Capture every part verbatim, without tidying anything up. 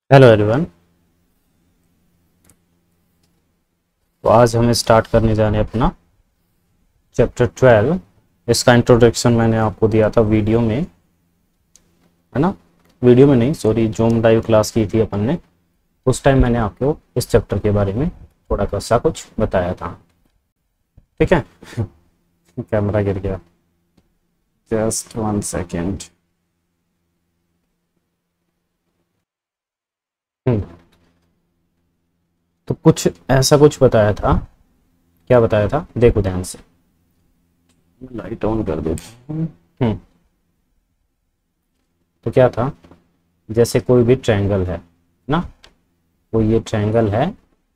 Hello everyone. तो आज हम स्टार्ट करने जाने अपना चैप्टर ट्वेल्व। इसका इंट्रोडक्शन मैंने आपको दिया था वीडियो में, है ना। वीडियो में नहीं, सॉरी, जूम लाइव क्लास की थी अपन ने। उस टाइम मैंने आपको इस चैप्टर के बारे में थोड़ा सा कुछ बताया था, ठीक है। कैमरा गिर गया, जस्ट वन सेकेंड। तो कुछ ऐसा कुछ बताया था। क्या बताया था, देखो ध्यान से। लाइट ऑन कर देता हूँ। हम्म, तो क्या था, जैसे कोई भी ट्रायंगल है ना, कोई ये ट्रायंगल है।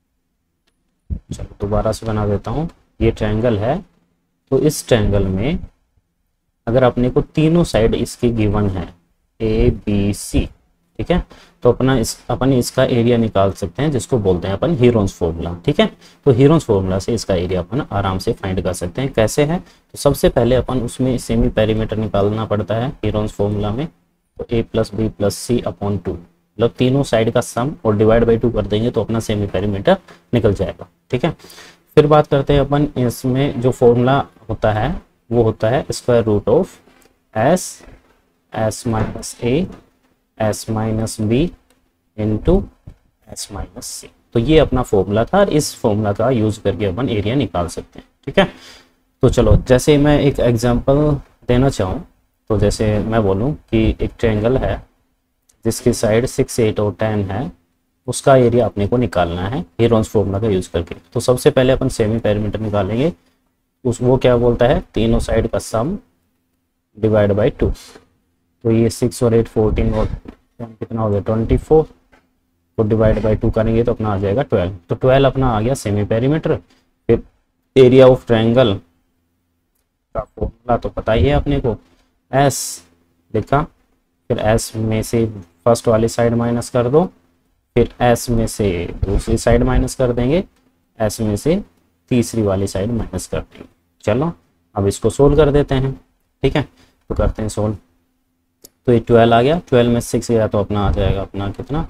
चलो दोबारा से बना देता हूँ। ये ट्रायंगल है, तो इस ट्रायंगल में अगर अपने को तीनों साइड इसकी गिवन है, ए बी सी, ठीक है, तो अपना इस अपन इसका एरिया निकाल सकते हैं, जिसको बोलते हैं अपन हीरोन्स फॉर्मूला, ठीक है। तो हीरोन्स फॉर्मूला से इसका एरिया अपन आराम से फाइंड कर सकते हैं। कैसे है, तो सबसे पहले अपन उसमें सेमी पेरीमीटर निकालना पड़ता है हीरोन्स फॉर्मूला में। तो A plus B plus C upon two, मतलब तीनों साइड का सम और डिवाइड बाई टू कर देंगे तो अपना सेमी पेरीमीटर निकल जाएगा, ठीक है। फिर बात करते हैं अपन, इसमें जो फॉर्मूला होता है वो होता है square root of S S minus A S minus B into S minus सी। तो ये अपना फॉर्मूला था और इस फॉर्मूला का यूज करके अपन एरिया निकाल सकते हैं, ठीक है। तो चलो, जैसे मैं एक एग्जांपल देना चाहूँ, तो जैसे मैं बोलूँ कि एक ट्रायंगल है जिसकी साइड सिक्स एट और टेन है, उसका एरिया अपने को निकालना है हीरोन्स फॉर्मूला का यूज करके। तो सबसे पहले अपन सेमी पेरीमीटर निकालेंगे। उस वो क्या बोलता है, तीनों साइड का सम डिवाइड बाई टू। तो ये सिक्स और एट फोर्टीन और कितना हो गया ट्वेंटी फोर, तो डिवाइड बाई टू करेंगे तो अपना आ जाएगा ट्वेल्व। तो ट्वेल्व अपना आ गया सेमी पेरीमीटर। फिर एरिया ऑफ ट्रायंगल का फॉर्मूला तो पता ही है अपने को, एस लिखा, फिर एस में से फर्स्ट वाली साइड माइनस कर दो, फिर एस में से दूसरी साइड माइनस कर देंगे, एस में से तीसरी वाली साइड माइनस कर देंगे। चलो अब इसको सोल्व कर देते हैं, ठीक है। तो करते हैं सोल्व। तो ये ट्वेल्व आ गया, ट्वेल्व में सिक्स गया तो अपना आ जाएगा अपना कितना,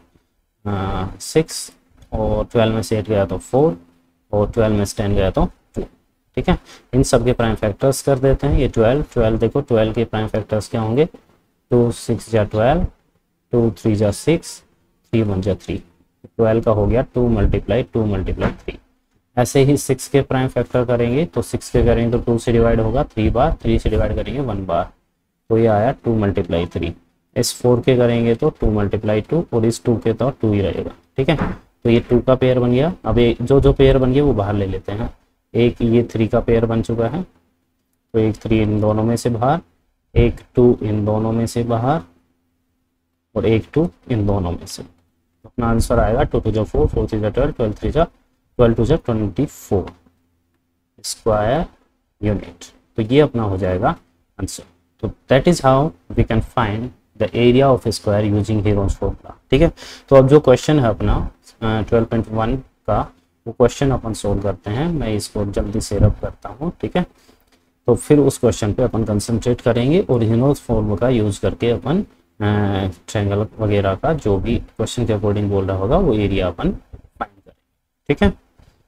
सिक्स, और ट्वेल्व में से एट गया तो फोर, और ट्वेल्व में से टेन गया तो टू, ठीक है। इन सब के प्राइम फैक्टर्स कर देते हैं। ये ट्वेल्व ट्वेल्व देखो, ट्वेल्व के प्राइम फैक्टर्स क्या होंगे, टू सिक्स जा ट्वेल्व, टू थ्री जा सिक्स, थ्री वन जा थ्री। ट्वेल्व का हो गया two multiply two multiply three. ऐसे ही सिक्स के प्राइम फैक्टर करेंगे, तो सिक्स के करेंगे तो टू से डिवाइड होगा थ्री बार, थ्री से डिवाइड करेंगे वन बार, तो ये आया टू मल्टीप्लाई थ्री। इस फोर के करेंगे तो टू मल्टीप्लाई टू, और इस टू के तो टू ही रहेगा, ठीक है। तो ये टू का पेयर बन गया। अब ये जो जो पेयर बन गया वो बाहर ले लेते हैं। एक ये थ्री का पेयर बन चुका है, तो एक थ्री इन दोनों में से बाहर, एक टू इन दोनों में से बाहर, और एक टू इन दोनों में से। तो अपना आंसर आएगा टू टू जो फोर, फोर थ्री जा ट्वेल्व, ट्वेल्व थ्री जा ट्वेल्व टू जा ट्वेंटी फोर स्क्वायर यूनिट। तो ये अपना हो जाएगा आंसर। तो that is how we can find the area of square using Heron's formula, ठीक है। तो अब जो क्वेश्चन है अपना ट्वेल्व पॉइंट वन का, वो क्वेश्चन अपन सोल्व करते हैं। मैं इसको जल्दी से रब करता हूँ, ठीक है। तो फिर उस क्वेश्चन पे अपन कंसंट्रेट करेंगे और हीरोन्स फॉर्मूला का यूज करके अपन ट्रायंगल वगैरह का जो भी क्वेश्चन के अकॉर्डिंग बोल रहा होगा वो एरिया अपन फाइंड करेंगे, ठीक है।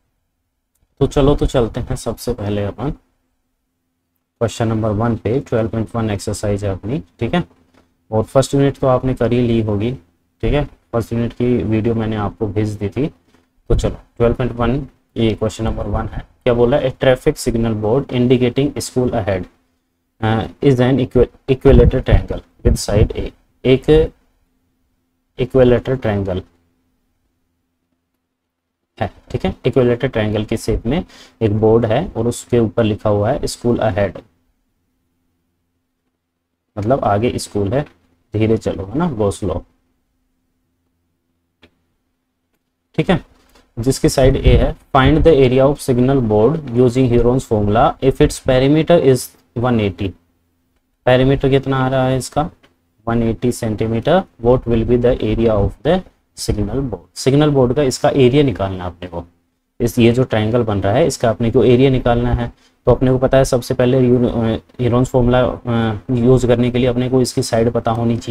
तो चलो, तो चलते हैं सबसे पहले अपन क्वेश्चन नंबर वन पे। ट्वेल्व पॉइंट वन एक्सरसाइज है अपनी, ठीक है। और फर्स्ट यूनिट तो आपने कर ही ली होगी, ठीक है। फर्स्ट यूनिट की वीडियो मैंने आपको भेज दी थी। तो चलो, ट्वेल्व पॉइंट वन ये क्वेश्चन नंबर वन है। क्या बोला, a traffic signal board indicating school ahead is an equilateral triangle with side a. एक इक्विलेटरल ट्रायंगल है, ठीक है। इक्विलेटरल ट्रायंगल की शेप में एक बोर्ड है और उसके ऊपर लिखा हुआ है स्कूल अहेड, मतलब आगे स्कूल है, धीरे चलो, है ना, गो स्लो, ठीक है। जिसकी साइड ए है, find the area of signal board using Heron's formula if its perimeter is one eighty. Perimeter कितना आ रहा है इसका, one eighty centimetre. What will be the area of the signal board. Signal board का इसका area निकालना है अपने को। इस ये जो ट्रायंगल बन रहा है इसका अपने को एरिया निकालना है। तो अपने को पता है सबसे पहले हीरोन्स फॉर्मूला यूज करने के लिए अपने को इसकी साइड पता होनी चाहिए।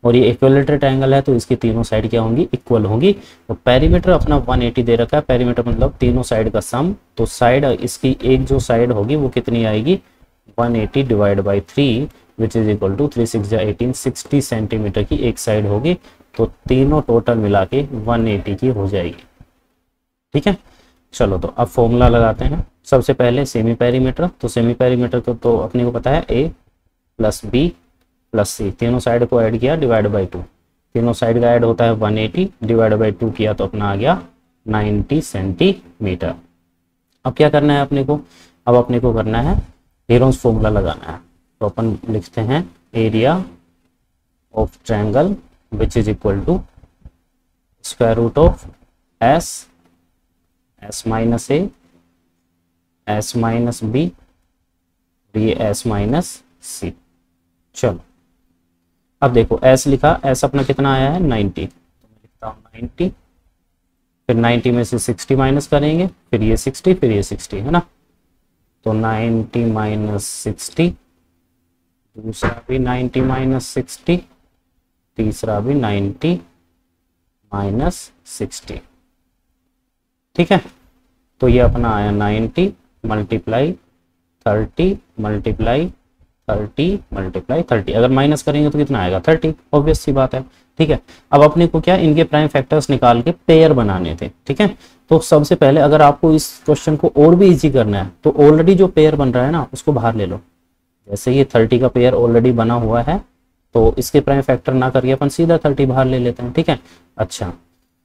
और ये इक्विलेटरल ट्रायंगल है तो इसकी तीनों साइड क्या होंगी, इक्वल होंगी। तो पेरीमीटर अपना वन एटी दे रखा है, पेरीमीटर मतलब तीनों साइड का सम, तो साइड इसकी एक जो साइड होगी वो कितनी आएगी, one eighty divide by three which is equal to three six eighteen, sixty centimetre की एक साइड होगी। तो तीनों टोटल मिला के वन एटी की हो जाएगी। ठीक है, चलो तो अब फॉर्मूला लगाते हैं। सबसे पहले सेमी पेरीमीटर, तो सेमी पेरीमीटर को तो अपने को पता है a plus B plus c, तीनों साइड को ऐड किया डिवाइड बाई टू, तीनों साइड का ऐड होता है one eighty divide by two किया तो अपना आ गया नाइन्टी सेंटीमीटर। अब क्या करना है अपने को, अब अपने को करना है हेरोन्स फॉर्मूला लगाना है। तो अपन लिखते हैं area of triangle which is equal to square root of S S minus A S minus b, ये एस माइनस सी। चलो अब देखो एस लिखा, एस अपना कितना आया है नाइन्टी, तो मैं लिखता हूँ नाइन्टी, फिर नाइन्टी में से सिक्सटी माइनस करेंगे, फिर ये सिक्सटी, फिर ये सिक्सटी, है ना। तो नाइन्टी माइनस सिक्सटी, दूसरा भी नाइन्टी माइनस सिक्सटी, तीसरा भी नाइन्टी माइनस सिक्सटी। ठीक है, तो ये अपना आया ninety multiply thirty multiply thirty multiply thirty, अगर माइनस करेंगे तो कितना आएगा थर्टी, ऑब्वियस सी बात है। ठीक है, अब अपने को क्या इनके प्राइम फैक्टर्स निकाल के पेयर बनाने थे। ठीक है, तो सबसे पहले अगर आपको इस क्वेश्चन को और भी इजी करना है तो ऑलरेडी जो पेयर बन रहा है ना उसको बाहर ले लो। जैसे ये थर्टी का पेयर ऑलरेडी बना हुआ है तो इसके प्राइम फैक्टर ना करके अपन सीधा थर्टी बाहर ले लेते हैं। ठीक है, अच्छा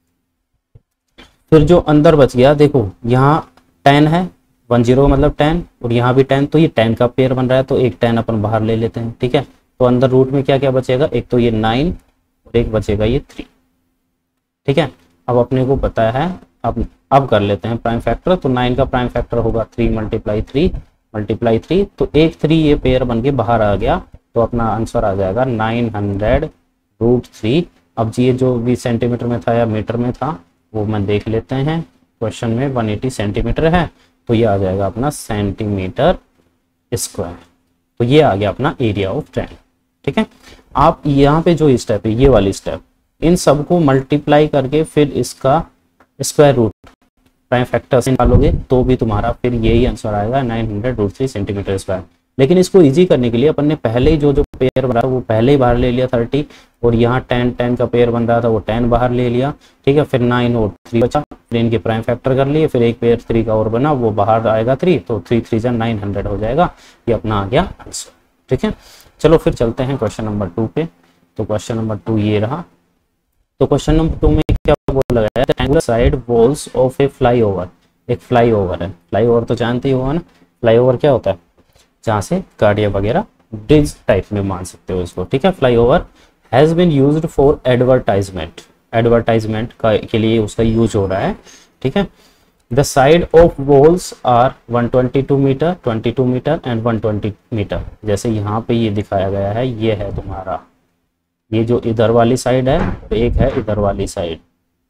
फिर जो अंदर बच गया देखो, यहाँ टेन है, वन जीरो मतलब टेन, और यहाँ भी टेन, तो ये टेन का पेयर बन रहा है तो एक टेन अपन बाहर ले लेते हैं। ठीक है, तो अंदर रूट में क्या क्या बचेगा, एक तो ये नाइन और एक बचेगा ये थ्री। ठीक है, अब अपने को पता है, अब अब कर लेते हैं प्राइम फैक्टर। तो नाइन का प्राइम फैक्टर होगा three multiply three multiply three, तो एक थ्री ये पेयर बन के बाहर आ गया, तो अपना आंसर आ जाएगा नाइन हंड्रेड रूट थ्री। अब ये जो भी सेंटीमीटर में था या मीटर में था वो मैं देख लेते हैं, क्वेश्चन में वन एटी सेंटीमीटर है तो ये आ जाएगा अपना सेंटीमीटर स्क्वायर। तो ये आ गया अपना एरिया ऑफ ट्रायंगल। ठीक है, आप यहाँ पे जो स्टेप है ये वाली स्टेप, इन सबको मल्टीप्लाई करके फिर इसका स्क्वायर रूट प्राइम फैक्टर से निकालोगे तो भी तुम्हारा फिर यही आंसर आएगा nine hundred root three centimetre square. लेकिन इसको इजी करने के लिए अपन ने पहले ही जो जो पेयर बना वो पहले ही बाहर ले लिया थर्टी, और यहाँ टेन टेन का पेयर बन रहा था वो टेन बाहर ले लिया। ठीक है, फिर नाइन और थ्री बचा, फिर इनके प्राइम फैक्टर कर लिए, फिर एक पेयर थ्री का और बना वो बाहर आएगा थ्री, तो थ्री थ्री जा नाइन हंड्रेड हो जाएगा, ये अपना आ गया आंसर। ठीक है, चलो फिर चलते हैं क्वेश्चन नंबर टू पे। तो क्वेश्चन नंबर टू ये रहा। तो क्वेश्चन नंबर टू में क्या बोला गया है, triangular side walls of a flyover. एक फ्लाईओवर है, फ्लाईओवर तो जानते ही होगा ना, फ्लाईओवर क्या होता है, जहाँ से गाड़ियाँ वगैरह ब्रिज टाइप में मान सकते हो इसको। ठीक है, flyover has been used for advertisement, advertisement का के लिए उसका यूज हो रहा है। ठीक है, the side of walls are one twenty two metre, twenty two metre and one twenty metre. जैसे यहाँ पे ये दिखाया गया है, ये है तुम्हारा, ये जो इधर वाली साइड है और एक है इधर वाली साइड,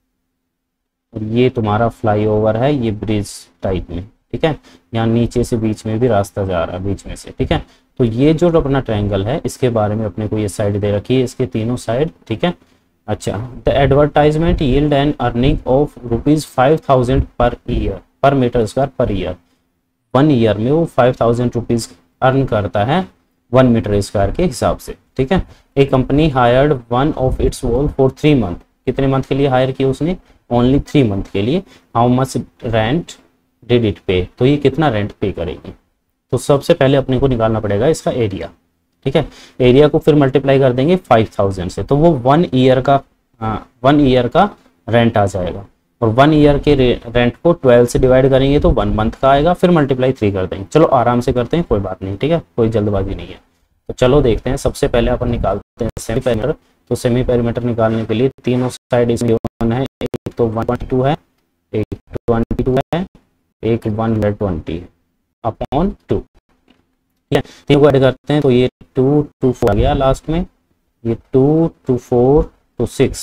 और ये तुम्हारा फ्लाईओवर है, ये ब्रिज टाइप में। ठीक है, यहाँ नीचे से बीच में भी रास्ता जा रहा है बीच में से। ठीक है, तो ये जो अपना ट्रायंगल है इसके बारे में अपने को ये साइड दे रखी है, इसके तीनों साइड। ठीक है, अच्छा the advertisement yield an earning of rupees five thousand per year, per metre square per year. One year में वो फाइव थाउजेंड रुपीज अर्न करता है वन मीटर स्क्वायर के हिसाब से। ठीक है, a company hired one of its wall for three month. कितने मंथ के लिए हायर किया उसने, ओनली थ्री मंथ के लिए। How much rent did it pay, तो ये कितना रेंट पे करेगी। तो सबसे पहले अपने को निकालना पड़ेगा इसका एरिया। ठीक है, एरिया को फिर मल्टीप्लाई कर देंगे फाइव थाउजेंड से, तो वो वन ईयर का वन ईयर का रेंट आ जाएगा, और वन ईयर के रे, रेंट को ट्वेल्व से डिवाइड करेंगे तो वन मंथ का आएगा, फिर मल्टीप्लाई थ्री कर देंगे। चलो आराम से करते हैं, कोई बात नहीं। ठीक है, कोई जल्दबाजी नहीं है। तो चलो देखते हैं, सबसे पहले अपन निकालते हैं सेमी पेरीमीटर। तो सेमी पेरीमीटर निकालने के लिए तीनों साइड इसमें वन है, एक तो वन ट्वेंटी टू है, एक ट्वेंटी टू है, एक one hundred twenty upon two. ठीक है, तीनों को ऐड करते हैं तो ये टू टू फोर आ गया लास्ट में, ये two two four two six,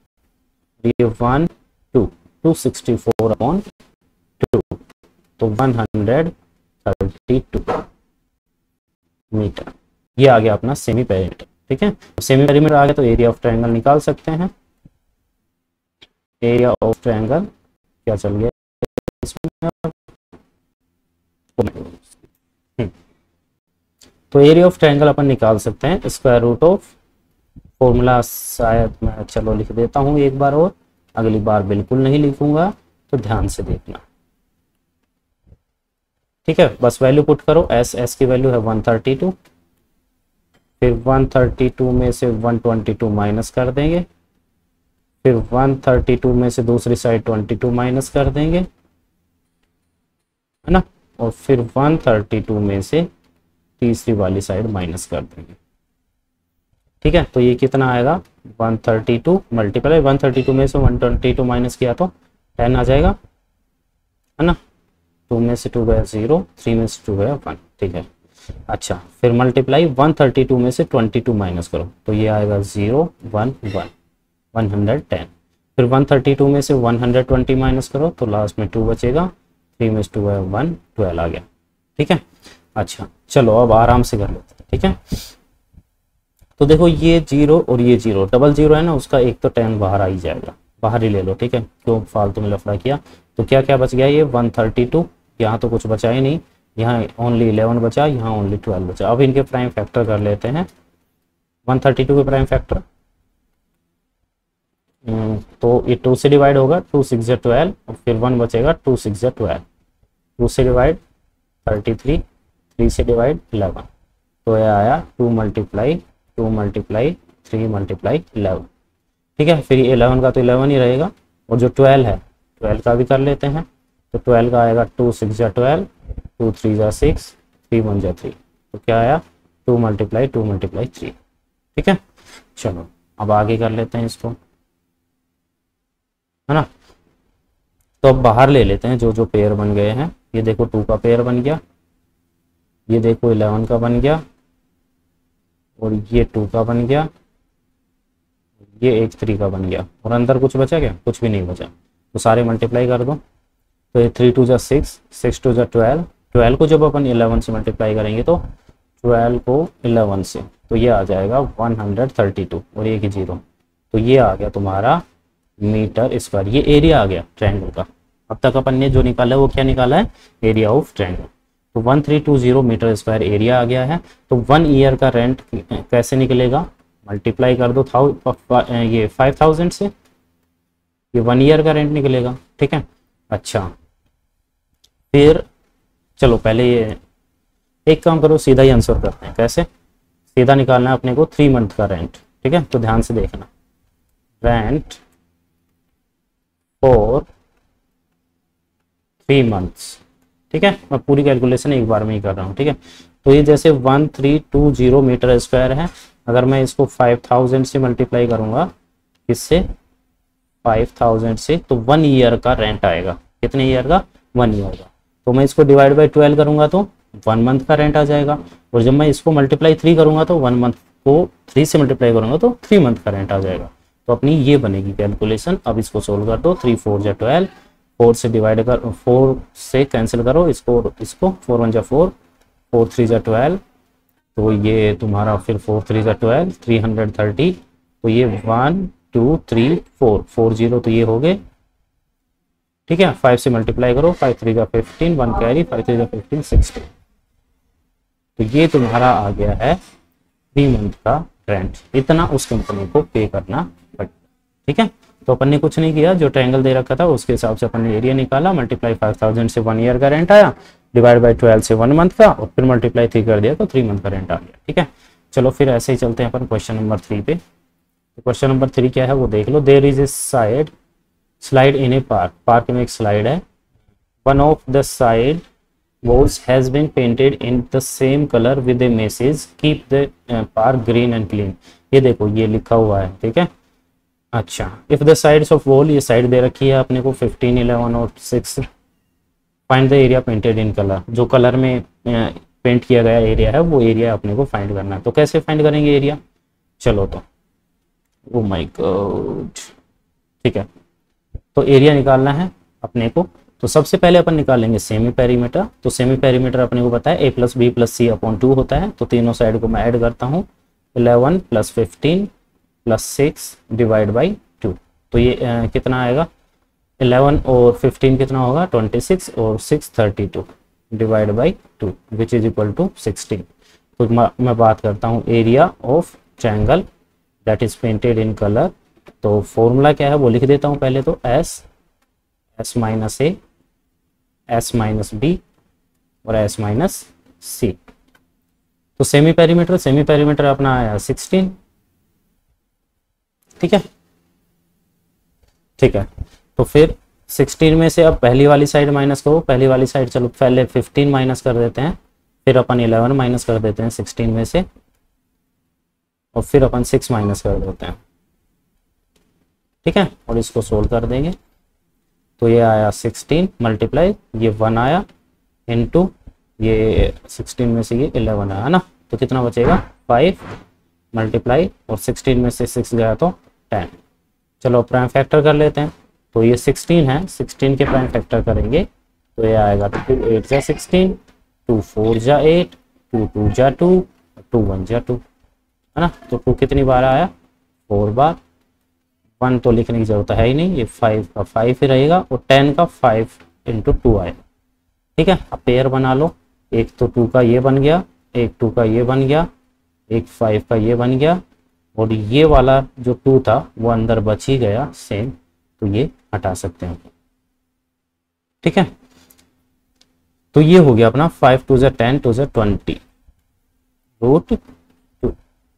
ये one two two sixty four upon two, तो one hundred thirty two metre. ये आ गया अपना सेमी पेरीमीटर। ठीक है, सेमी पेरीमीटर आ गया तो एरिया ऑफ ट्रायंगल निकाल सकते हैं। एरिया ऑफ ट्रायंगल क्या चल गया इसमें, तो एरिया ऑफ ट्रायंगल अपन निकाल सकते हैं स्क्वायर रूट ऑफ, फॉर्मूला शायद मैं चलो लिख देता हूँ एक बार और, अगली बार बिल्कुल नहीं लिखूंगा तो ध्यान से देखना। ठीक है, बस वैल्यू पुट करो, एस एस की वैल्यू है वन थर्टी टू, फिर वन थर्टी टू में से वन ट्वेंटी टू माइनस कर देंगे, फिर वन थर्टी टू में से दूसरी साइड ट्वेंटी टू माइनस कर देंगे, है ना, और फिर वन थर्टी टू में से तीसरी वाली साइड माइनस कर देंगे। ठीक है, तो ये कितना आएगा one thirty two multiply one thirty two में से वन ट्वेंटी टू माइनस किया तो टेन आ जाएगा, है ना, टू में से टू गया जीरो, थ्री में से टू गया वन। ठीक है, अच्छा फिर मल्टीप्लाई वन थर्टी टू में से ट्वेंटी टू माइनस करो तो ये आएगा zero one one one hundred ten, फिर वन थर्टी टू में से वन हंड्रेड ट्वेंटी माइनस करो तो लास्ट में टू बचेगा, थ्री में से टू है वन, ट्वेल्व आ गया। ठीक है, अच्छा चलो अब आराम से कर लेते हैं। ठीक है, तो देखो ये जीरो और ये जीरो, डबल जीरो है ना, उसका एक तो टेन बाहर आ ही जाएगा, बाहर ही ले लो। ठीक है, क्यों फालतू में लफड़ा किया, तो क्या क्या बच गया, ये वन थर्टी टू, यहाँ तो कुछ बचा ही नहीं, यहाँ ओनली इलेवन बचा, यहाँ ओनली ट्वेल्व बचा। अब इनके प्राइम फैक्टर कर लेते हैं, वन थर्टी टू के प्राइम फैक्टर, तो ये टू से डिवाइड होगा, टू सिक्स या ट्वेल्व, और फिर वन बचेगा, टू सिक्स या ट्वेल्व, टू से डिवाइड थर्टी थ्री, थ्री से डिवाइड इलेवन, तो ये आया two multiply two multiply three multiply eleven. ठीक है, फिर ये इलेवन का तो इलेवन ही रहेगा, और जो ट्वेल्व है ट्वेल्व का भी कर लेते हैं, तो ट्वेल्व का आएगा टू सिक्स या ट्वेल्व, टू थ्री जा सिक्स, थ्री वन जा थ्री, तो क्या आया two multiply two multiply three. ठीक है, चलो अब आगे कर लेते हैं इसको, है ना, तो अब बाहर ले लेते हैं जो जो पेयर बन गए हैं। ये देखो टू का पेयर बन गया, ये देखो इलेवन का बन गया, और ये टू का बन गया, ये एक थ्री का बन गया, और अंदर कुछ बचा क्या, कुछ भी नहीं बचा, तो सारे मल्टीप्लाई कर दो, तो ये थ्री टू जा सिक्स, सिक्स टू जा ट्वेल्व, ट्वेल्व को जब अपन इलेवन से मल्टीप्लाई करेंगे तो ट्वेल्व को इलेवन से, तो ये आ जाएगा वन हंड्रेड थर्टी टू, और ये की जीरो, तो ये आ गया तुम्हारा मीटर स्क्वायर, ये एरिया आ गया ट्रायंगल का। अब तक अपन ने जो निकाला है वो क्या निकाला है, एरिया ऑफ ट्रायंगल, तो one three two zero metre square area आ गया है। तो वन ईयर का रेंट कैसे निकलेगा, मल्टीप्लाई कर दो थाउ ये फाइव थाउजेंड से, ये वन ईयर का रेंट निकलेगा। ठीक है, अच्छा फिर चलो पहले ये एक काम करो, सीधा ही आंसर करते हैं, कैसे सीधा निकालना है अपने को थ्री मंथ का रेंट। ठीक है, तो ध्यान से देखना, रेंट फॉर थ्री मंथ्स। ठीक है, मैं पूरी कैलकुलेशन एक बार में ही कर रहा हूँ। ठीक है, तो ये जैसे one three two zero metre square है, अगर मैं इसको फाइव थाउजेंड से मल्टीप्लाई करूंगा, किससे, फाइव थाउजेंड से, तो वन ईयर का रेंट आएगा, कितने ईयर का, वन ईयर का। तो मैं इसको डिवाइड बाई ट्वेल्व करूंगा तो वन मंथ का रेंट आ जाएगा, और जब मैं इसको मल्टीप्लाई थ्री करूंगा तो वन मंथ को थ्री से मल्टीप्लाई करूंगा तो थ्री मंथ का रेंट आ जाएगा। तो अपनी ये बनेगी कैलकुलेशन। अब इसको सोल्व कर दो, थ्री फोर जा ट्वेल्व, फोर से डिवाइड कर, फोर से कैंसिल करो इसको इसको, फोर वन जा फोर, फोर थ्री जा ट्वेल्व, तो ये तुम्हारा फिर फोर थ्री जा ट्वेल्व, थ्री हंड्रेड थर्टी, तो ये one two three four, four zero तो ये हो गए। ठीक है, फाइव से मल्टीप्लाई करो, फाइव थ्री जा fifteen, one carry, five three जा फिफ्टीन, सिक्सटीन, तो ये तुम्हारा आ गया है थ्री मंथ का रेंट, इतना उस कंपनी को पे करना पड़ेगा। ठीक है, तो अपन ने कुछ नहीं किया, जो ट्रायंगल दे रखा था उसके हिसाब से अपन ने एरिया निकाला, मल्टीप्लाई फाइव थाउजेंड से वन ईयर का रेंट आया, डिवाइड बाई ट्वेल्व से वन मंथ का, और फिर मल्टीप्लाई थ्री कर दिया तो थ्री मंथ का रेंट आ गया। ठीक है, चलो फिर ऐसे ही चलते हैं अपन क्वेश्चन नंबर थ्री पे। तो क्वेश्चन नंबर थ्री क्या है वो देख लो, there is a side slide in a park, park में एक स्लाइड है, one of the side walls has been painted in the same color with a message keep the uh, park green and clean। ये देखो ये लिखा हुआ है। ठीक है, अच्छा if the sides of wall, ये साइड दे रखी है अपने को फिफ्टीन, इलेवन और six, find the area painted in colour, जो कलर में पेंट किया गया एरिया है वो एरिया अपने को फाइंड करना है। तो कैसे फाइंड करेंगे एरिया, चलो तो ओ माय गॉड। ठीक है, तो एरिया निकालना है अपने को, तो सबसे पहले अपन निकालेंगे सेमी पेरीमीटर। तो सेमी पेरीमीटर अपने को पता है a plus B plus C upon two होता है, तो तीनों साइड को मैं ऐड करता हूँ, eleven plus fifteen plus six divide by two. तो ये आ, कितना आएगा, इलेवन और फिफ्टीन कितना होगा, ट्वेंटी सिक्स और six thirty two divide by two which is equal to sixteen. तो मैं बात करता हूँ area of triangle that is painted in colour. तो फॉर्मूला क्या है वो लिख देता हूँ पहले तो, s S minus A S minus b और एस माइनस सी। तो सेमी पेरीमीटर सेमी पेरीमीटर अपना आया सिक्सटीन। ठीक है ठीक है तो फिर सिक्सटीन में से अब पहली वाली साइड माइनस करो, पहली वाली साइड चलो पहले फिफ्टीन माइनस कर देते हैं, फिर अपन इलेवन माइनस कर देते हैं सिक्सटीन में से, और फिर अपन सिक्स माइनस कर देते हैं। ठीक है, और इसको सोल्व कर देंगे। तो ये आया सिक्सटीन मल्टीप्लाई ये वन आया इनटू ये सिक्सटीन में से ये इलेवन आया ना, तो कितना बचेगा फाइव मल्टीप्लाई और सिक्सटीन में से सिक्स गया तो टेन। चलो प्राइम फैक्टर कर लेते हैं। तो ये सिक्सटीन है, सिक्सटीन के प्राइम फैक्टर करेंगे तो ये आएगा टू एट जा सिक्सटीन, टू फोर जा एट, टू टू जा टू, टू वन जा टू, है ना। तो टू कितनी बार आया, फोर बार। वन तो लिखने की जरूरत है ही नहीं, ये फाइव का फाइव ही रहेगा और टेन का फाइव इंटू टू आएगा। ठीक है, अब पेयर बना लो, एक तो टू का ये बन गया, एक टू का ये बन गया, एक फाइव का ये बन गया, और ये वाला जो टू था वो अंदर बच ही गया सेम, तो ये हटा सकते हैं। ठीक है, तो ये हो गया अपना फाइव टू ज़ा टेन टू ज़ा twenty root two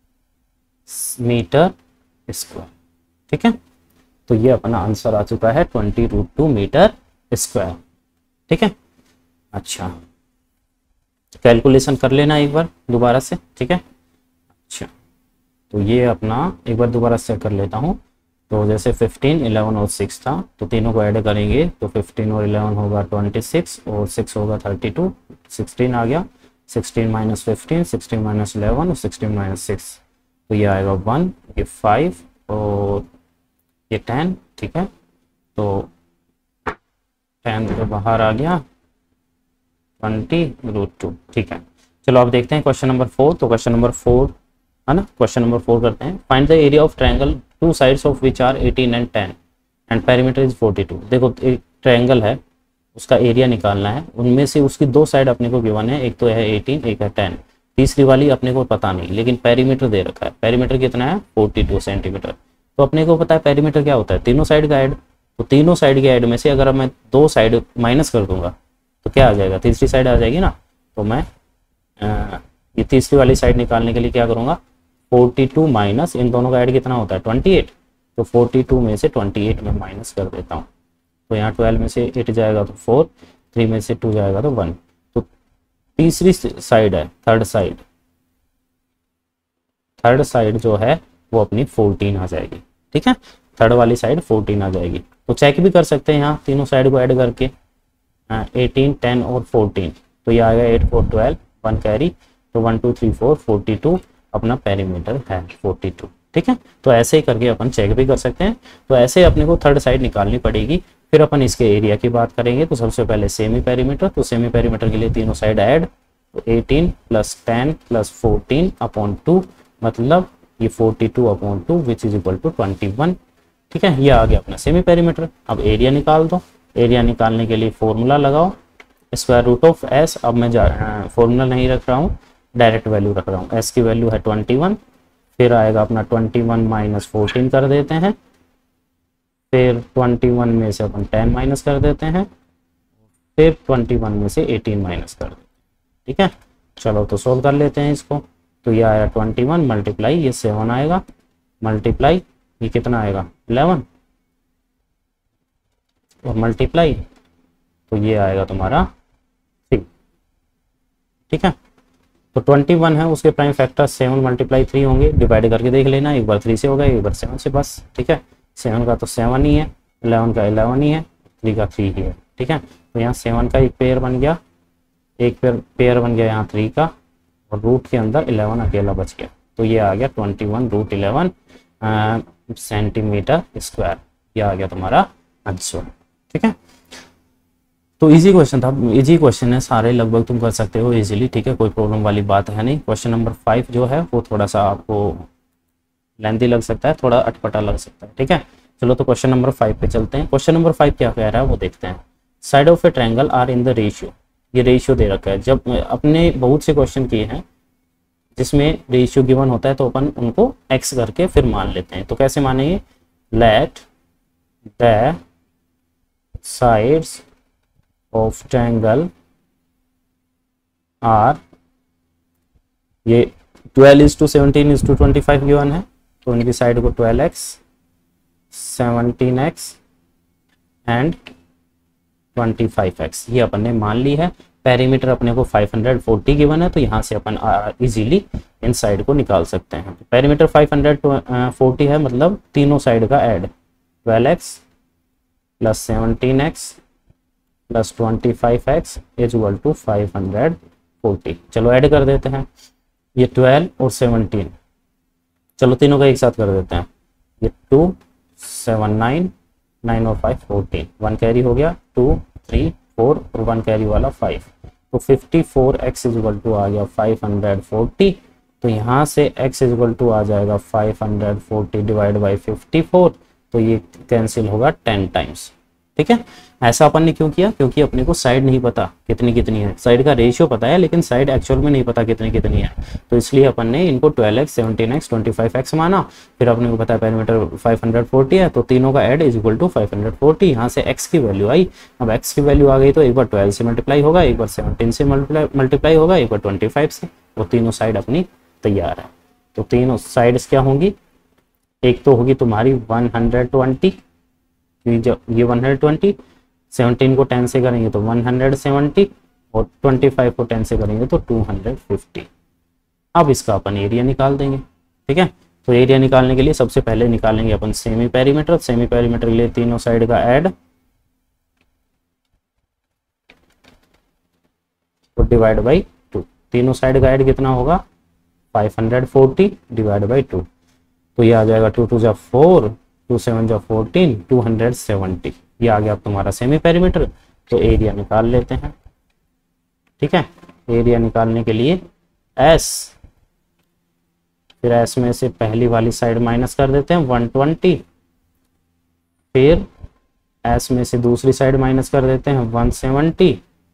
metre square. ठीक है, तो ये अपना आंसर आ चुका है twenty root two metre square. ठीक है, अच्छा कैलकुलेशन कर लेना एक बार दोबारा से। ठीक है, अच्छा तो ये अपना एक बार दोबारा से कर लेता हूँ। तो जैसे फिफ्टीन, इलेवन और सिक्स था, तो तीनों को ऐड करेंगे तो फिफ्टीन और इलेवन होगा ट्वेंटी सिक्स और सिक्स होगा थर्टी टू, सिक्सटीन आ गया, sixteen minus fifteen, sixteen minus eleven और सिक्सटीन माइनस सिक्स, तो ये आएगा वन, ये फाइव और ये टेन। ठीक है, तो टेन तो बाहर आ गया, ट्वेंटी रूट टू। ठीक है, चलो अब देखते हैं क्वेश्चन नंबर फोर। तो क्वेश्चन नंबर फोर है ना, क्वेश्चन नंबर फोर करते हैं। Find the area of triangle two sides of which are eighteen and ten and perimeter is forty two. देखो एक ट्रायंगल है, उसका एरिया निकालना है, उनमें से उसकी दो साइड अपने को गिवन है, एक तो है एटीन एक है टेन, तीसरी वाली अपने को पता नहीं, लेकिन पेरीमीटर दे रखा है। पेरीमीटर कितना है, फोर्टी टू सेंटीमीटर। तो अपने को पता है पेरीमीटर क्या होता है, तीनों साइड का ऐड। तो तीनों साइड के ऐड में से अगर मैं दो साइड माइनस कर दूंगा तो क्या आ जाएगा, तीसरी साइड आ जाएगी ना। तो मैं आ, ये तीसरी वाली साइड निकालने के लिए क्या करूँगा, फोर्टी टू माइनस इन दोनों का ऐड कितना होता है ट्वेंटी एट, तो फोर्टी टू में से ट्वेंटी एट में माइनस कर देता हूँ। तो यहाँ ट्वेल्व में से एट जाएगा तो फोर, थ्री में से टू जाएगा तो वन। तो तीसरी साइड है, थर्ड साइड, थर्ड साइड जो है वो अपनी फोर्टीन आ जाएगी। ठीक है, थर्ड वाली साइड फोर्टीन आ जाएगी। तो चेक भी कर सकते हैं यहाँ तीनों साइड को ऐड करके, एटीन टेन और फोर्टीन, तो ये आएगा eight four twelve, one carry, तो one two three four forty two अपना पेरीमीटर है फोर्टी टू। ठीक है, तो ऐसे ही करके अपन चेक भी कर सकते हैं। तो ऐसे अपने को थर्ड साइड निकालनी पड़ेगी, फिर अपन इसके एरिया की बात करेंगे। तो सबसे पहले सेमी पेरीमीटर, तो सेमी पेरीमीटर के लिए तीनों साइड ऐड, तो eighteen plus ten plus fourteen upon two, मतलब ये forty two upon two which is equal to twenty one. ठीक है, ये आ गया अपना सेमी पेरीमीटर। अब एरिया निकाल दो। एरिया निकालने के लिए फॉर्मूला लगाओ, स्क्वायर रूट ऑफ एस। अब मैं फॉर्मूला नहीं रख रहा हूँ, डायरेक्ट वैल्यू रख रहा हूँ। एस की वैल्यू है ट्वेंटी वन, फिर आएगा अपना ट्वेंटी वन माइनस फोर्टीन कर देते हैं, फिर ट्वेंटी वन में से अपन टेन माइनस कर देते हैं, फिर ट्वेंटी वन में से एटीन माइनस कर देते हैं। ठीक है, चलो तो सोल्व कर लेते हैं इसको। तो ये आया ट्वेंटी वन मल्टीप्लाई ये सेवन आएगा, मल्टीप्लाई ये कितना आएगा इलेवन, और मल्टीप्लाई तो ये आएगा तुम्हारा थ्री। ठीक है, तो ट्वेंटी वन है, उसके prime factor seven multiply three होंगे, डिवाइड करके देख लेना, एक बार थ्री से होगा एक बार सेवन से, बस। ठीक है, सेवन का तो सेवन ही है, इलेवन का इलेवन ही है, थ्री का थ्री ही है। ठीक है, तो यहाँ सेवन का एक पेयर बन गया, एक पेयर पेयर बन गया यहाँ थ्री का, और रूट के अंदर इलेवन अकेला बच गया। तो ये आ गया twenty one root eleven centimetre square, ये आ गया तुम्हारा आंसर। ठीक है, तो इजी क्वेश्चन था, इजी क्वेश्चन है, सारे लगभग तुम कर सकते हो इजीली, ठीक है, कोई प्रॉब्लम वाली बात है नहीं। क्वेश्चन नंबर फाइव जो है वो थोड़ा सा आपको लेंथी लग सकता है, थोड़ा अटपटा लग सकता है, ठीक है। चलो तो क्वेश्चन नंबर फाइव पे चलते हैं। क्वेश्चन नंबर फाइव क्या कह रहा है वो देखते हैं। Side of a triangle are in the ratio, ये रेशियो दे रखा है। जब अपने बहुत से क्वेश्चन किए हैं जिसमें रेशियो गिवन होता है तो अपन उनको एक्स करके फिर मान लेते हैं। तो कैसे मानेंगे, let the sides of triangle are, ये twelve is to seventeen is to twenty five given है, तो उनकी साइड को twelve x, seventeen x and twenty five x ये अपन ने मान ली है। पेरीमीटर अपने को फाइव हंड्रेड फोर्टी गिवन है, तो यहाँ से अपन इजीली इन साइड को निकाल सकते हैं। पेरीमीटर फाइव हंड्रेड फोर्टी है, मतलब तीनों साइड का add, twelve x plus seventeen x plus twenty five x is equal to five hundred forty. चलो ऐड कर देते हैं, ये ट्वेल्व और सेवनटीन, चलो तीनों का एक साथ कर देते हैं, ये टू सेवन नाइन, नाइन और फाइव फोर्टीन, वन कैरी हो गया, टू थ्री फोर और वन कैरी वाला फाइव, तो fifty four x is equal to आ गया फाइव हंड्रेड फोर्टी। तो यहाँ से x इज इक्वल टू आ जाएगा five hundred forty divide by fifty four, तो ये कैंसिल होगा टेन टाइम्स, ठीक है। ऐसा अपन ने क्यों किया, क्योंकि अपने को साइड नहीं पता कितनी कितनी है, साइड का रेशियो पता है लेकिन साइड एक्चुअल में नहीं पता कितनी कितनी है, तो इसलिए अपन ने इनको twelve x, seventeen x, twenty five x माना। फिर अपने को पता है पेरीमीटर फाइव हंड्रेड फोर्टी है, तो तीनों का add is equal to five hundred forty. यहाँ से x की वैल्यू आई, अब x की वैल्यू आ गई तो एक बार ट्वेल्व से मल्टीप्लाई होगा, एक बार सेवनटीन से मल्टीप्लाई होगा, एक बार ट्वेंटी फाइव से, वो तीनों साइड अपनी तैयार है। तो तीनों साइड्स क्या होंगी, एक तो होगी तुम्हारी वन हंड्रेड ट्वेंटी, ये वन हंड्रेड ट्वेंटी, सेवनटीन को टेन से करेंगे तो वन हंड्रेड सेवेंटी और ट्वेंटी फाइव को टेन से करेंगे तो टू हंड्रेड फिफ्टी। अब इसका अपन एरिया निकाल देंगे, ठीक है। तो एरिया निकालने के लिए सबसे पहले निकालेंगे अपन सेमी पेरीमीटर। सेमी पेरीमीटर के लिए तीनों साइड का ऐड तो डिवाइड बाई टू, तीनों साइड का ऐड कितना होगा five hundred forty divide by two, तो ये आ जाएगा टू टू जा फोर, टू सेवन जा फोर्टीन, टू हंड्रेड सेवेंटी, ये आ गया अब तुम्हारा सेमी पेरीमीटर। तो एरिया निकाल लेते हैं, ठीक है। एरिया निकालने के लिए S, फिर S में से पहली वाली साइड माइनस कर देते हैं वन ट्वेंटी, फिर S में से दूसरी साइड माइनस कर देते हैं वन सेवेंटी,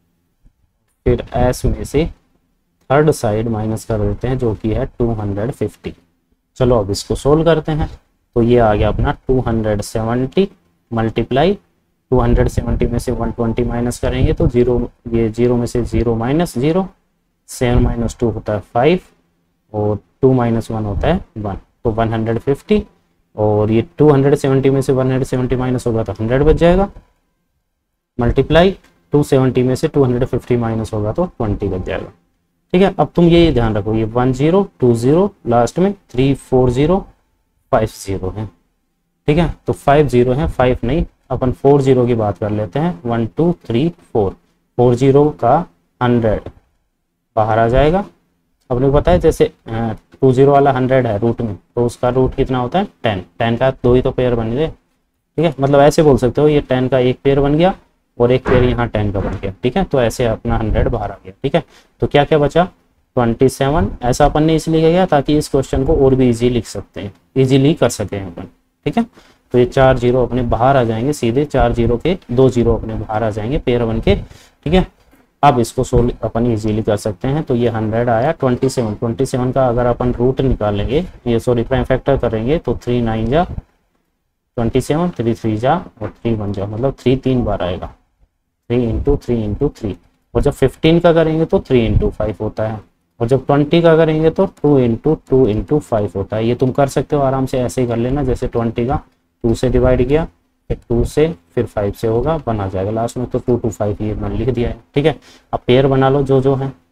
फिर S में से थर्ड साइड माइनस कर देते हैं जो कि है टू हंड्रेड फिफ्टी। चलो अब इसको सोल्व करते हैं, तो ये आ गया अपना two hundred seventy multiply two hundred seventy में से वन ट्वेंटी माइनस करेंगे तो जीरो, ये जीरो में से zero minus zero, seven minus two होता है फाइव और टू माइनस वन होता है वन, तो वन हंड्रेड फिफ्टी, और ये टू हंड्रेड सेवेंटी में से वन हंड्रेड सेवेंटी माइनस होगा तो हंड्रेड बच जाएगा, मल्टीप्लाई टू सेवेंटी में से टू हंड्रेड फिफ्टी माइनस होगा तो ट्वेंटी बच जाएगा, ठीक है। अब तुम ये ध्यान रखो, ये one zero two zero last में three four zero five zero है, ठीक है। तो फाइव जीरो है, फाइव नहीं, अपन फोर जीरो की बात कर लेते हैं, one two three four, four zero का हंड्रेड बाहर आ जाएगा। अपने को पता है जैसे टू जीरो वाला हंड्रेड है रूट में, तो उसका रूट कितना होता है टेन, टेन का दो ही तो पेयर बन गए, ठीक है। मतलब ऐसे बोल सकते हो ये टेन का एक पेयर बन गया और एक पेयर यहाँ टेन का बन गया, ठीक है। तो ऐसे अपना हंड्रेड बाहर आ गया, ठीक है। तो क्या क्या बचा ट्वेंटी सेवन, ऐसा अपन ने इसलिए किया ताकि इस क्वेश्चन को और भी इजी लिख सकते हैं, इजीली कर सके हैं अपन, ठीक है। तो ये चार जीरो अपने बाहर आ जाएंगे, सीधे चार जीरो के दो जीरो अपने बाहर आ जाएंगे पेयर बन के, ठीक है। अब इसको सोल्व अपन इजीली कर सकते हैं, तो ये हंड्रेड आया, ट्वेंटी सेवन, ट्वेंटी सेवन का अगर अपन रूट निकालेंगे, ये सॉरी प्राइम फैक्टर करेंगे तो थ्री नाइन जा ट्वेंटी सेवन, थ्री थ्री जा और थ्री वन जा, मतलब थ्री तीन बार आएगा, three into three into three, और जब फिफ्टीन का करेंगे तो थ्री इंटू फाइव होता है, और जब ट्वेंटी का करेंगे तो two into two into five होता है। ये तुम कर सकते हो आराम से, ऐसे ही कर लेना, जैसे ट्वेंटी का टू से डिवाइड किया, फिर टू से, फिर फाइव से होगा, बना जाएगा लास्ट में, तो टू टू फाइव ये मैंने लिख दिया है, ठीक है। अब पेयर बना लो जो जो है,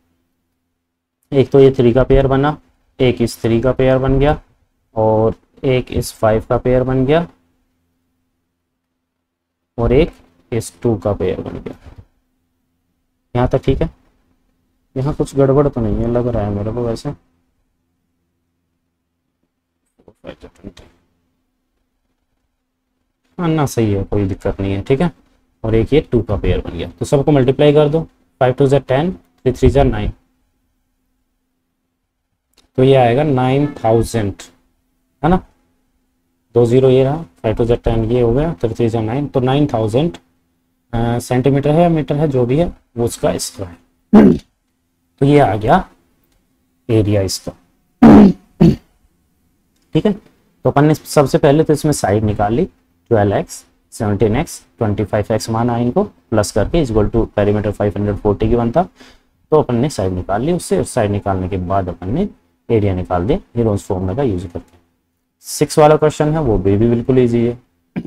एक तो ये थ्री का पेयर बना, एक इस थ्री का पेयर बन गया, और एक इस फाइव का पेयर बन गया, और एक इस टू का पेयर बन गया। यहाँ तक ठीक है, यहाँ कुछ गड़बड़ तो नहीं है लग रहा है मेरे को वैसे, हाँ ना सही है, कोई दिक्कत नहीं है, ठीक है। और एक ये टू का पेयर बन गया। तो सबको मल्टीप्लाई कर दो, फाइव टू ज़ा टेन, थ्री थ्री ज़ा नाइन, तो ये आएगा नाइन थाउजेंड, है ना, दो जीरो ये रहा, फाइव टू ज़ा टेन ये हो गया, थ्री थ्री ज़ा नाइन, तो नाइन थाउजेंड सेंटीमीटर है या मीटर है जो भी है वो उसका स्क्वायर। तो ये आ गया एरिया इसका। ठीक है, तो अपन ने सबसे पहले तो इसमें साइड निकाल ली, twelve x, seventeen x, twenty five x माना इनको प्लस करके equal to perimeter five hundred forty की बनता। तो अपन ने साइड निकाल ली उससे, साइड निकालने के बाद अपन ने एरिया निकाल दिया हीरोज फॉर्मूला का यूज करके। सिक्स वाला क्वेश्चन है वो भी, भी बिल्कुल ईजी है।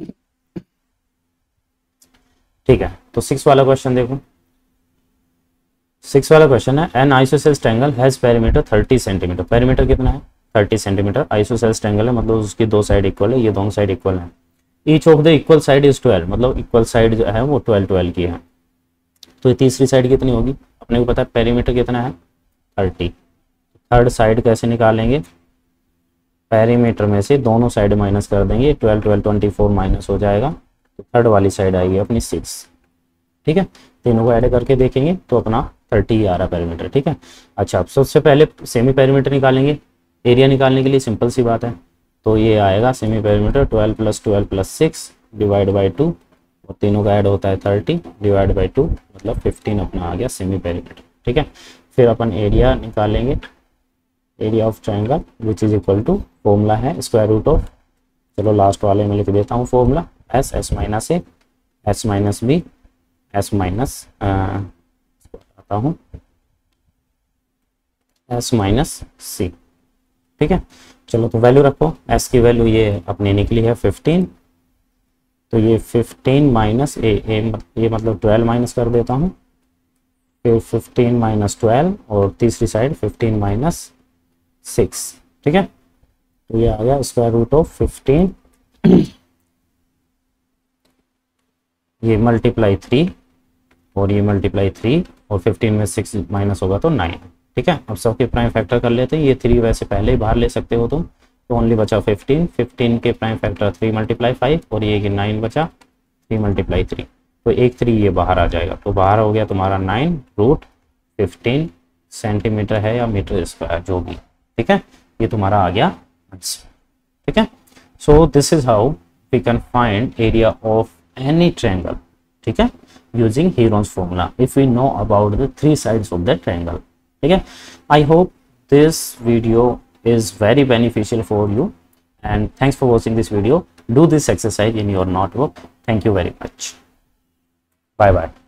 ठीक है, तो सिक्स वाला क्वेश्चन देखो, सिक्स वाला क्वेश्चन है an isosceles triangle has perimeter thirty centimetre. Perimeter कितना है? Thirty centimetre. आइसोसेल्स ट्रायंगल है मतलब उसकी दो साइड इक्वल है, ये दोनों साइड इक्वल है। Each of the equal side is twelve, मतलब इक्वल साइड जो है वो ट्वेल्व ट्वेल्व की है। तो ये तीसरी साइड कितनी होगी? अपने को पता है पेरीमीटर कितना है, थर्टी। थर्ड साइड कैसे निकालेंगे? पेरीमीटर में से दोनों साइड माइनस कर देंगे, twelve twelve twenty four minus हो जाएगा, तो थर्ड वाली साइड आएगी अपनी सिक्स। ठीक है, तीनों को ऐड करके देखेंगे तो अपना थर्टी ही आ रहा पेरीमीटर। ठीक है, अच्छा अब सबसे पहले सेमी पेरीमीटर निकालेंगे। एरिया निकालने के लिए सिंपल सी बात है, तो ये आएगा semi perimeter twelve plus twelve plus six divide by two, और तीनों का ऐड होता है थर्टी डिवाइड बाई टू, मतलब फिफ्टीन अपना आ गया सेमी पेरीमीटर। ठीक है, फिर अपन एरिया निकालेंगे, area of triangle which is equal to, formula है स्क्वायर रूट ऑफ, चलो लास्ट वाले में लिख देता हूँ formula, s S minus A S minus b s minus आता हूँ एस माइनस सी। ठीक है, चलो तो वैल्यू रखो, एस की वैल्यू ये अपनी निकली है फिफ्टीन, तो ये फिफ्टीन माइनस ए, ये मतलब ट्वेल्व माइनस कर देता हूँ, फिर फिफ्टीन माइनस ट्वेल्व, और तीसरी साइड फिफ्टीन माइनस सिक्स। ठीक है, तो ये आ गया स्क्वायर रूट ऑफ फिफ्टीन, ये मल्टीप्लाई थ्री, और ये मल्टीप्लाई थ्री, और फिफ्टीन में सिक्स माइनस होगा तो नाइन। ठीक है, अब सबके प्राइम फैक्टर कर लेते हैं, ये थ्री वैसे पहले ही बाहर ले सकते हो तुम, तो ओनली बचा फिफ्टीन, फिफ्टीन के prime factor three multiply five, और ये नाइन बचा, थ्री मल्टीप्लाई थ्री, तो एक थ्री ये बाहर आ जाएगा, तो बाहर हो गया तुम्हारा नाइन रूट फिफ्टीन सेंटीमीटर है या मीटर स्क्वायर जो भी। ठीक है, ये तुम्हारा आ गया आंसर। ठीक है, so this is how we can find area of any triangle. ठीक है, using Hero's formula if we know about the three sides of the triangle. ठीक है, I hope this video is very beneficial for you, and thanks for watching this video. Do this exercise in your notebook. Thank you very much. Bye bye.